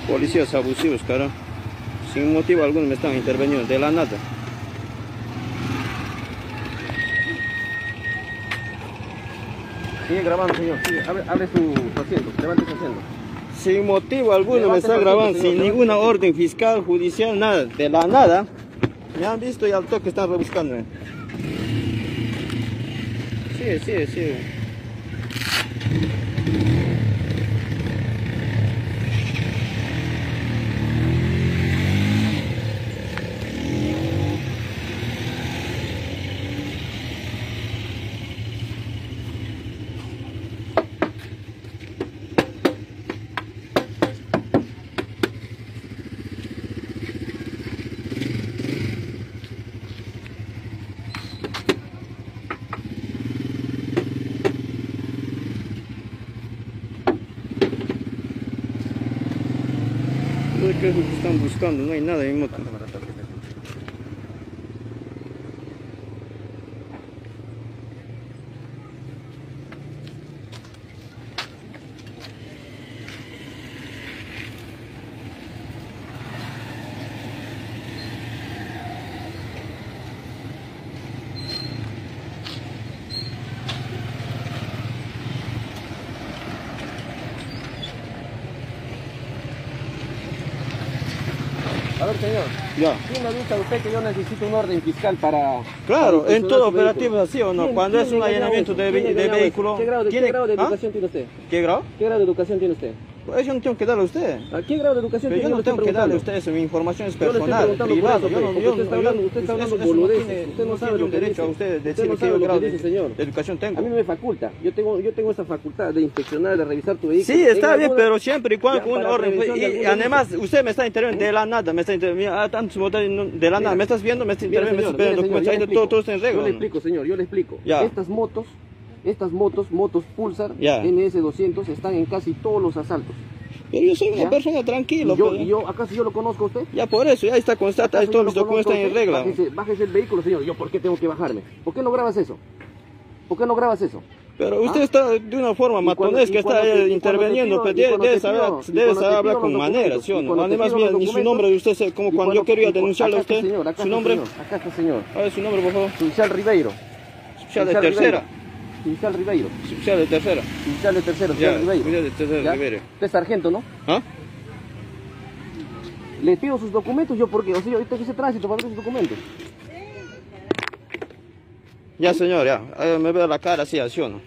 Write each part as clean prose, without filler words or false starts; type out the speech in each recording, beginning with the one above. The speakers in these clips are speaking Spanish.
Policías abusivos, cara. Sin motivo alguno me están interviniendo, de la nada. Sigue grabando, señor. Sigue. Abre su asiento. Levante su asiento. Sin motivo alguno Levante me están el grabando, asiento, sin señor. ninguna orden fiscal, judicial, nada. De la nada. Me han visto y al toque están rebuscándome. Sí. No sé qué es lo que están buscando, no hay nada en mi moto. A ver, señor. Ya. ¿Quién le ha dicho a usted que yo necesito un orden fiscal para... Claro, para en todo su operativo vehículo? es así o no. ¿Quién- Cuando quién es un le engañó allanamiento eso? de ¿Quién le engañó vehículo. eso? ¿Qué grado de educación tiene usted? ¿Qué grado? ¿Qué grado de educación tiene usted? Pues yo no tengo que darle a usted. ¿A qué grado de educación Pero tiene? yo no tengo que darle a usted eso, mi información es Yo le estoy personal, preguntando privada. por eso, porque usted está hablando eso no boludeces. tiene- Usted no no sabe tiene lo un que derecho a dice. usted Usted decir no qué sabe lo que grado dice, señor. de educación A tengo. mí me faculta. Yo tengo esa facultad de inspeccionar, de revisar tu vehículo. Sí, está En bien, alguna- pero siempre y cuando Ya, con un para orden. prevención de Y algún además, delito. usted me está interviniendo de la nada, me está interviniendo, tantos botones de la nada, Mira. me estás viendo, me está Mire, interviniendo, me señor, estás pidiendo mire, señor, documentos, yo ahí le todo explico. está en regla. Yo le ¿no? explico, señor, yo le explico. Ya. Estas motos Pulsar Ya. NS200 están en casi todos los asaltos. Pero yo soy una ¿Ya? persona tranquila. ¿Acaso yo lo conozco a usted? Ya por eso, ya está constata, ahí ¿Acaso todos yo mis lo documentos conozco están en a usted? regla. Bájese el vehículo, señor. ¿Yo por qué tengo que bajarme? ¿Por qué no grabas eso? ¿Por qué no grabas eso? Pero usted está de una forma matonesca, está interviniendo, pero debe saber hablar con manera, ¿sí o no? Además, mira, ni su nombre de usted, como cuando yo quería denunciarle a usted, su nombre. Acá está, señor. A ver su nombre, por favor. Suicial Ribeiro. Suicial de tercera. Suicial Ribeiro. Suicial de tercera. Suicial de tercero, Ya, Suicial Ribeiro. suicial de tercera, ¿Ya? Ribeiro. Usted es sargento, ¿no? ¿Ah? Le pido sus documentos, yo porque, o sea, ahorita que hice tránsito para ver sus documentos. Ya, señor, ya. Me veo la cara así, ¿sí o no?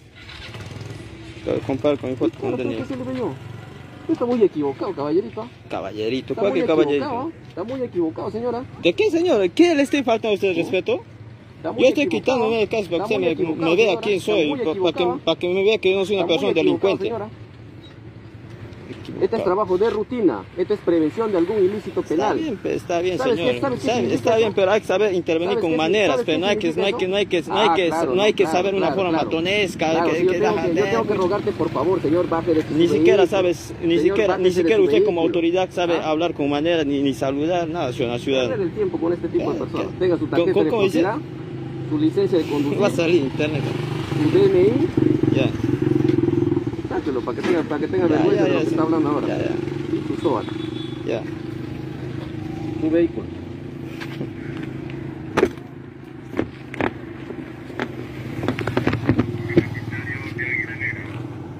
Comparo con mi foto con ¿Qué Daniel. se le ve yo? Usted está muy equivocado, caballerito. Caballerito, Está ¿cuál muy que equivocado, caballerito? Está muy equivocado, señora. ¿De qué, señor? ¿Qué le estoy faltando a usted de respeto? Está muy Yo estoy equivocado. quitándome de caso para que Está usted muy equivocado, me vea señora. quién Está soy, muy para equivocado. que me vea que yo no soy una Está muy persona equivocado, delincuente. señora. Este es trabajo de rutina, esto es prevención de algún ilícito penal. Está bien, ¿Sabes señor. qué? ¿Sabes qué significa Está bien, eso? pero hay que saber intervenir ¿Sabes con qué? maneras, ¿Sabes pero qué no hay que significa saber una forma claro. matonesca, Claro, que sí, yo tengo que rogarte, por favor, señor, baje de su ni siquiera vehículo. sabes, ni Señor, siquiera bájese de su usted como vehículo. autoridad sabe ¿Ah? hablar con maneras, ni saludar, nada, ciudadano. Perder el tiempo con este tipo de personas. ¿Qué? Tenga su tarjeta de ¿Cómo dice? propiedad, su licencia de conducir, Va a salir internet. su DNI, Ya. sáquelo para que tenga Ya, vergüenza ya, de lo ya, que sí. está hablando ahora. Ya. Y su SOAT, Ya. su vehículo.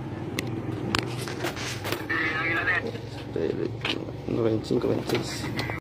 Este, 95, 26.